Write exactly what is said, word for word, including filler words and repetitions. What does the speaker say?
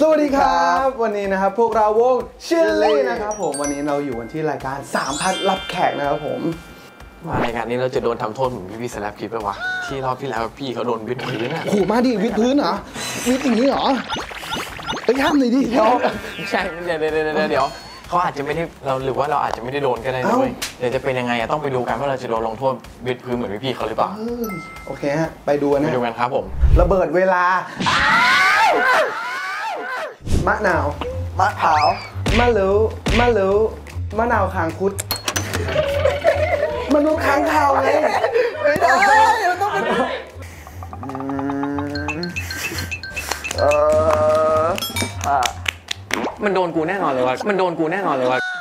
สวัสดีครับวันนี้นะครับพวกเราวงชิลลี่นะครับผมวันนี้เราอยู่กันที่รายการสามพันรับแขกนะครับผมมารายการนี้เราจะโดนทำโทษเหมือนพี่พี่สแลปคลิปไหมวะที่รอบที่แล้วพี่เขาโดนวิดพื้นอ่ะโอ้โหมาดิวิดพื้นเหรอวิดอย่างนี้เหรอไปห้ามหน่อยดิเดี๋ยวใช่เดี๋ยวเดี๋ยวเดี๋ยวเดี๋ยวเขาอาจจะไม่ได้เราหรือว่าเราอาจจะไม่ได้โดนก็ได้ด้วยเดี๋ยวจะเป็นยังไงอะต้องไปดูกันว่าเราจะโดนลงโทษวิดพื้นเหมือนพี่พี่เขาหรือเปล่าโอเคฮะไปดูกันนะไปดูกันครับผมระเบิดเวลามะนาวมะพร้าวมะรู้มะรู้มะนาวคางคุดมนุษย์ค้างคาวไงไม่ได้เราต้องเป็นเออมันโดนกูแน่นอนเลยว่ะมันโดนกูแน่นอนเลยว่ะ